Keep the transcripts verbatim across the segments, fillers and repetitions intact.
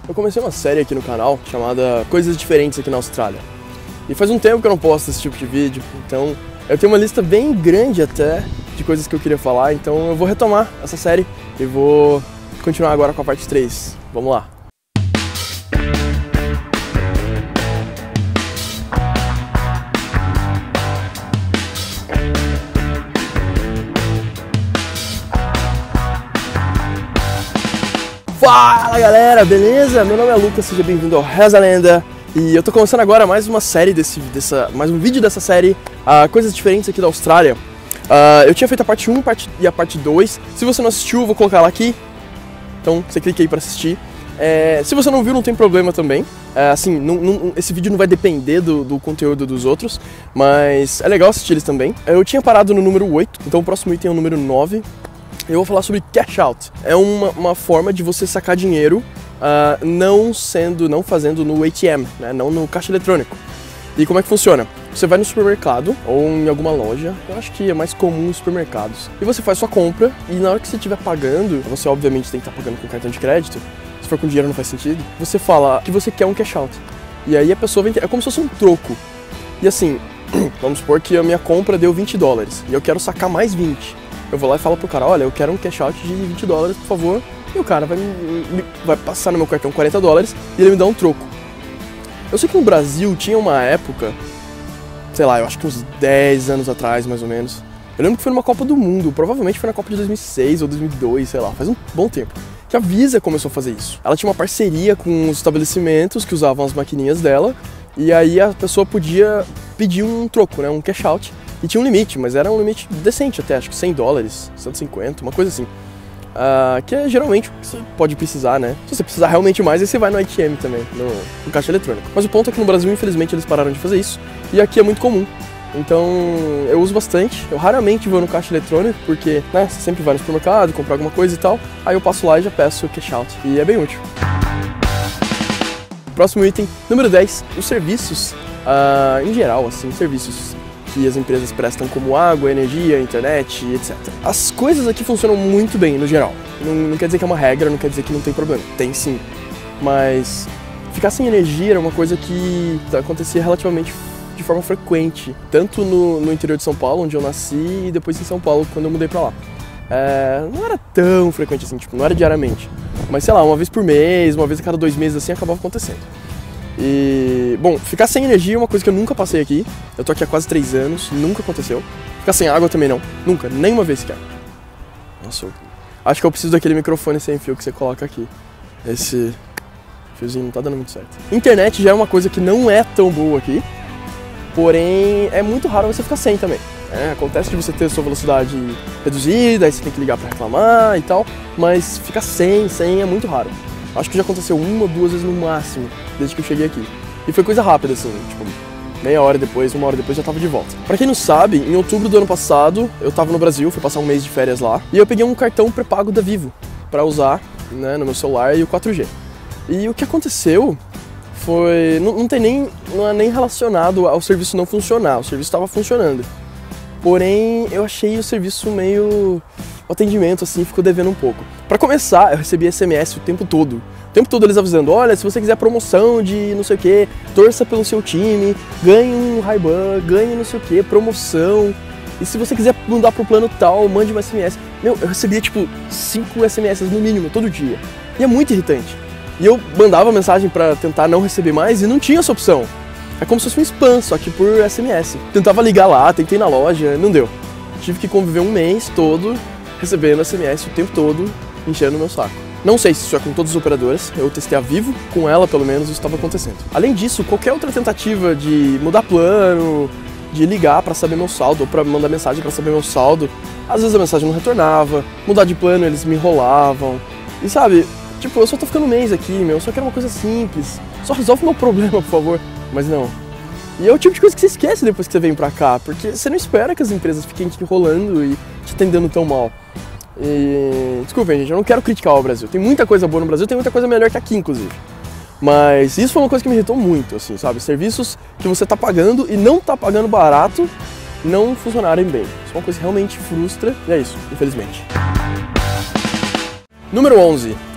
Eu comecei uma série aqui no canal chamada Coisas Diferentes aqui na Austrália. E faz um tempo que eu não posto esse tipo de vídeo, então eu tenho uma lista bem grande até de coisas que eu queria falar, então eu vou retomar essa série e vou continuar agora com a parte três. Vamos lá! Fala galera, beleza? Meu nome é Lucas, seja bem-vindo ao Reza a Lenda. E eu tô começando agora mais uma série desse, dessa, mais um vídeo dessa série, uh, Coisas Diferentes aqui da Austrália. Uh, eu tinha feito a parte um parte, e a parte dois. Se você não assistiu, eu vou colocar lá aqui. Então você clica aí pra assistir. É, se você não viu, não tem problema também. É, assim, não, não, esse vídeo não vai depender do, do conteúdo dos outros, mas é legal assistir eles também. Eu tinha parado no número oito, então o próximo item é o número nove. Eu vou falar sobre cash out. É uma, uma forma de você sacar dinheiro uh, não sendo, não fazendo no A T M, né? Não no caixa eletrônico. E como é que funciona? Você vai no supermercado ou em alguma loja, eu acho que é mais comum nos supermercados, e você faz sua compra e na hora que você estiver pagando, você obviamente tem que estar pagando com cartão de crédito, se for com dinheiro não faz sentido, você fala que você quer um cash out. E aí a pessoa vem, é como se fosse um troco. E assim, vamos supor que a minha compra deu vinte dólares e eu quero sacar mais vinte. Eu vou lá e falo pro cara, olha, eu quero um cash out de vinte dólares, por favor. E o cara vai, me, vai passar no meu cartão quarenta dólares e ele me dá um troco. Eu sei que no Brasil tinha uma época, sei lá, eu acho que uns dez anos atrás, mais ou menos. Eu lembro que foi numa Copa do Mundo, provavelmente foi na Copa de dois mil e seis ou dois mil e dois, sei lá, faz um bom tempo. Que a Visa começou a fazer isso. Ela tinha uma parceria com os estabelecimentos que usavam as maquininhas dela. E aí a pessoa podia pedir um troco, né, um cash out. E tinha um limite, mas era um limite decente até, acho que cem dólares, cento e cinquenta, uma coisa assim. Uh, que é geralmente o que você pode precisar, né? Se você precisar realmente mais, aí você vai no A T M também, no, no caixa eletrônico. Mas o ponto é que no Brasil, infelizmente, eles pararam de fazer isso. E aqui é muito comum. Então, eu uso bastante. Eu raramente vou no caixa eletrônico, porque, né, você sempre vai no supermercado, comprar alguma coisa e tal. Aí eu passo lá e já peço o cash out. E é bem útil. Próximo item, número dez. Os serviços, uh, em geral, assim, serviços que as empresas prestam como água, energia, internet, etcétera. As coisas aqui funcionam muito bem, no geral. Não, não quer dizer que é uma regra, não quer dizer que não tem problema. Tem sim. Mas ficar sem energia era uma coisa que acontecia relativamente de forma frequente. Tanto no, no interior de São Paulo, onde eu nasci, e depois em São Paulo, quando eu mudei pra lá. É, não era tão frequente assim, tipo, não era diariamente. Mas sei lá, uma vez por mês, uma vez a cada dois meses assim, acabava acontecendo. E, bom, ficar sem energia é uma coisa que eu nunca passei aqui. Eu tô aqui há quase três anos, nunca aconteceu. Ficar sem água também não, nunca, nenhuma vez sequer. Nossa, eu acho que eu preciso daquele microfone sem fio que você coloca aqui. Esse fiozinho não tá dando muito certo. Internet já é uma coisa que não é tão boa aqui, porém é muito raro você ficar sem também. É, acontece de você ter a sua velocidade reduzida, aí você tem que ligar pra reclamar e tal, mas ficar sem, sem é muito raro. Acho que já aconteceu uma ou duas vezes no máximo, desde que eu cheguei aqui. E foi coisa rápida, assim, tipo, meia hora depois, uma hora depois já tava de volta. Pra quem não sabe, em outubro do ano passado, eu tava no Brasil, fui passar um mês de férias lá, e eu peguei um cartão pré-pago da Vivo pra usar, né, no meu celular e o quatro G. E o que aconteceu foi... Não, não tem nem... não é nem relacionado ao serviço não funcionar, o serviço tava funcionando. Porém, eu achei o serviço meio... o atendimento, assim, ficou devendo um pouco. Pra começar, eu recebi S M S o tempo todo. O tempo todo eles avisando, olha, se você quiser promoção de não sei o que, torça pelo seu time, ganhe um Ray-Ban, ganhe não sei o que, promoção. E se você quiser mudar pro plano tal, mande um S M S. Meu, eu recebia, tipo, cinco S M S no mínimo, todo dia. E é muito irritante. E eu mandava mensagem pra tentar não receber mais e não tinha essa opção. É como se fosse um spam, só que por S M S. Tentava ligar lá, tentei na loja, não deu. Tive que conviver um mês todo recebendo S M S o tempo todo, enchendo o meu saco. Não sei se isso é com todas as operadoras, eu testei a Vivo, com ela pelo menos isso estava acontecendo. Além disso, qualquer outra tentativa de mudar plano, de ligar para saber meu saldo, ou para mandar mensagem para saber meu saldo, às vezes a mensagem não retornava, mudar de plano eles me enrolavam. E sabe, tipo, eu só tô ficando um mês aqui, meu, eu só quero uma coisa simples, só resolve meu problema, por favor. Mas não. E é o tipo de coisa que você esquece depois que você vem pra cá, porque você não espera que as empresas fiquem te enrolando e te atendendo tão mal. E... desculpem, gente, eu não quero criticar o Brasil. Tem muita coisa boa no Brasil, tem muita coisa melhor que aqui, inclusive. Mas isso foi uma coisa que me irritou muito, assim, sabe? Serviços que você tá pagando e não tá pagando barato não funcionarem bem. Isso é uma coisa que realmente frustra, e é isso, infelizmente. Número onze.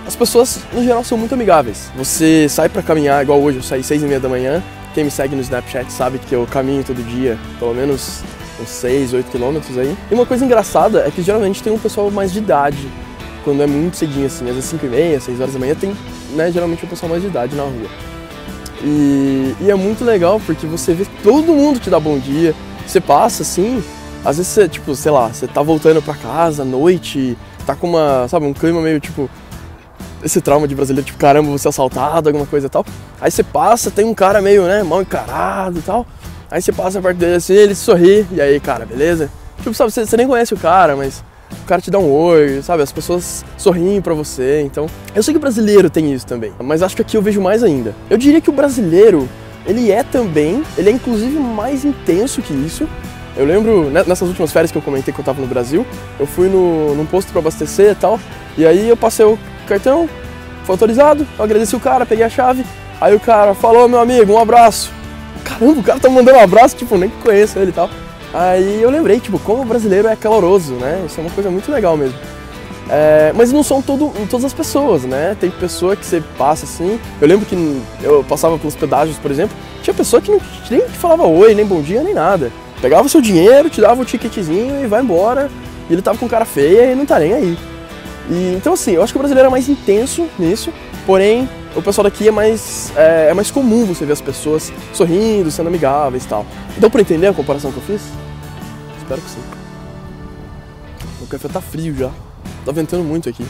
as pessoas, no geral, são muito amigáveis. Você sai pra caminhar, igual hoje, eu saí seis e meia da manhã. Quem me segue no Snapchat sabe que eu caminho todo dia, pelo menos uns seis, oito quilômetros aí. E uma coisa engraçada é que geralmente tem um pessoal mais de idade, quando é muito cedinho assim, às vezes cinco e meia, seis horas da manhã, tem, né, geralmente um pessoal mais de idade na rua. E, e é muito legal porque você vê todo mundo te dá bom dia, você passa assim, às vezes você, tipo, sei lá, você tá voltando pra casa à noite, tá com uma, sabe, um clima meio tipo, esse trauma de brasileiro, tipo, caramba, vou ser assaltado, alguma coisa e tal. Aí você passa, tem um cara meio, né, mal encarado e tal. Aí você passa perto dele assim, ele sorri, e aí, cara, beleza? Tipo, sabe, você, você nem conhece o cara, mas o cara te dá um oi, sabe? As pessoas sorriem pra você, então... Eu sei que o brasileiro tem isso também, mas acho que aqui eu vejo mais ainda. Eu diria que o brasileiro, ele é também, ele é inclusive mais intenso que isso. Eu lembro, nessas últimas férias que eu comentei que eu tava no Brasil, eu fui no, num posto pra abastecer e tal, e aí eu passei o cartão, foi autorizado, eu agradeci o cara, peguei a chave, aí o cara falou, meu amigo, um abraço. Caramba, o cara tá mandando um abraço, tipo, nem conheço ele e tal. Aí eu lembrei, tipo, como o brasileiro é caloroso, né? Isso é uma coisa muito legal mesmo. É, mas não são todo, todas as pessoas, né? Tem pessoa que você passa assim. Eu lembro que eu passava pelos pedágios, por exemplo, tinha pessoa que não, nem te falava oi, nem bom dia, nem nada. Pegava seu dinheiro, te dava o ticketzinho e vai embora. E ele tava com cara feia e não tá nem aí. E, então assim, eu acho que o brasileiro é mais intenso nisso, porém o pessoal daqui é mais, é, é mais comum você ver as pessoas sorrindo, sendo amigáveis e tal. Deu pra entender a comparação que eu fiz? Espero que sim. O café tá frio já, tá ventando muito aqui.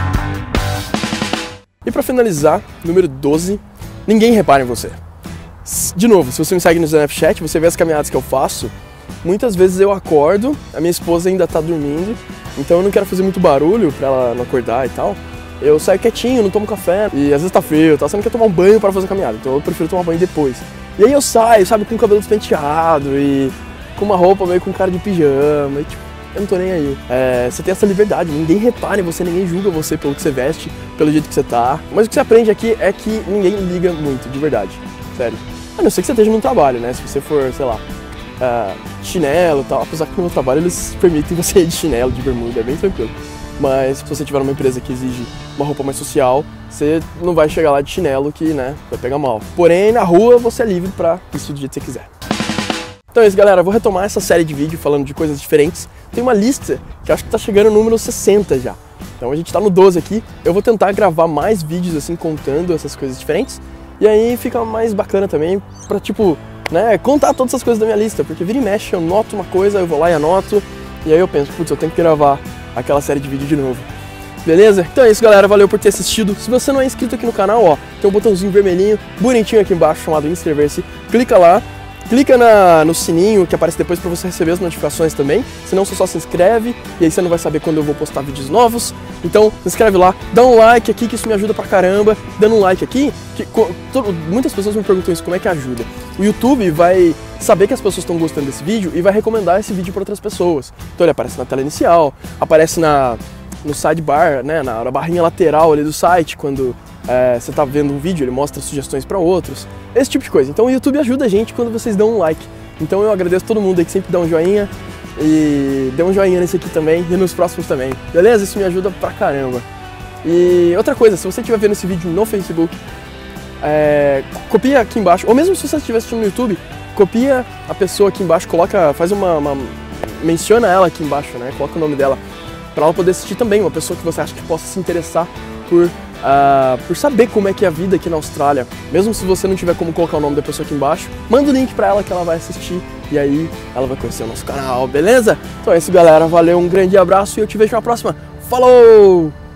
E pra finalizar, número doze, ninguém repara em você. De novo, se você me segue no Snapchat, você vê as caminhadas que eu faço. Muitas vezes eu acordo, a minha esposa ainda tá dormindo, então eu não quero fazer muito barulho pra ela não acordar e tal. Eu saio quietinho, não tomo café, e às vezes tá frio, tá? Você não quer tomar um banho pra fazer a caminhada, então eu prefiro tomar banho depois. E aí eu saio, sabe, com o cabelo despenteado e com uma roupa meio com cara de pijama, e tipo, eu não tô nem aí. É, você tem essa liberdade, ninguém repara em você, ninguém julga você pelo que você veste, pelo jeito que você tá. Mas o que você aprende aqui é que ninguém liga muito, de verdade, sério. A não ser que você esteja no trabalho, né? Se você for, sei lá, Uh, chinelo e tal, apesar que no meu trabalho eles permitem você ir de chinelo, de bermuda, é bem tranquilo. Mas se você tiver numa empresa que exige uma roupa mais social, você não vai chegar lá de chinelo que, né, vai pegar mal. Porém, na rua você é livre pra isso do jeito que você quiser. Então é isso, galera, eu vou retomar essa série de vídeo falando de coisas diferentes. Tem uma lista que acho que tá chegando no número sessenta já. Então a gente tá no doze aqui, eu vou tentar gravar mais vídeos assim, contando essas coisas diferentes. E aí fica mais bacana também pra, tipo, né, contar todas essas coisas da minha lista, porque vira e mexe, eu noto uma coisa, eu vou lá e anoto, e aí eu penso, putz, eu tenho que gravar aquela série de vídeo de novo. Beleza? Então é isso, galera, valeu por ter assistido. Se você não é inscrito aqui no canal, ó, tem um botãozinho vermelhinho, bonitinho aqui embaixo, chamado inscrever-se, clica lá, clica na, no sininho que aparece depois para você receber as notificações também, senão você só se inscreve, e aí você não vai saber quando eu vou postar vídeos novos. Então se inscreve lá, dá um like aqui que isso me ajuda pra caramba. Dando um like aqui, que, todo, muitas pessoas me perguntam isso, como é que ajuda? O YouTube vai saber que as pessoas estão gostando desse vídeo e vai recomendar esse vídeo para outras pessoas. Então ele aparece na tela inicial, aparece na, no sidebar, né, na, na barrinha lateral ali do site, quando é, você está vendo um vídeo, ele mostra sugestões para outros, esse tipo de coisa. Então o YouTube ajuda a gente quando vocês dão um like. Então eu agradeço todo mundo aí que sempre dá um joinha, e dê um joinha nesse aqui também e nos próximos também, beleza? Isso me ajuda pra caramba. E outra coisa, se você estiver vendo esse vídeo no Facebook, é, copia aqui embaixo, ou mesmo se você estiver assistindo no YouTube, copia a pessoa aqui embaixo, coloca, faz uma, uma menciona ela aqui embaixo, né? Coloca o nome dela, pra ela poder assistir também, uma pessoa que você acha que possa se interessar por, uh, por saber como é que é a vida aqui na Austrália. Mesmo se você não tiver como colocar o nome da pessoa aqui embaixo, manda o link pra ela que ela vai assistir e aí ela vai conhecer o nosso canal, beleza? Então é isso, galera, valeu, um grande abraço e eu te vejo na próxima. Falou!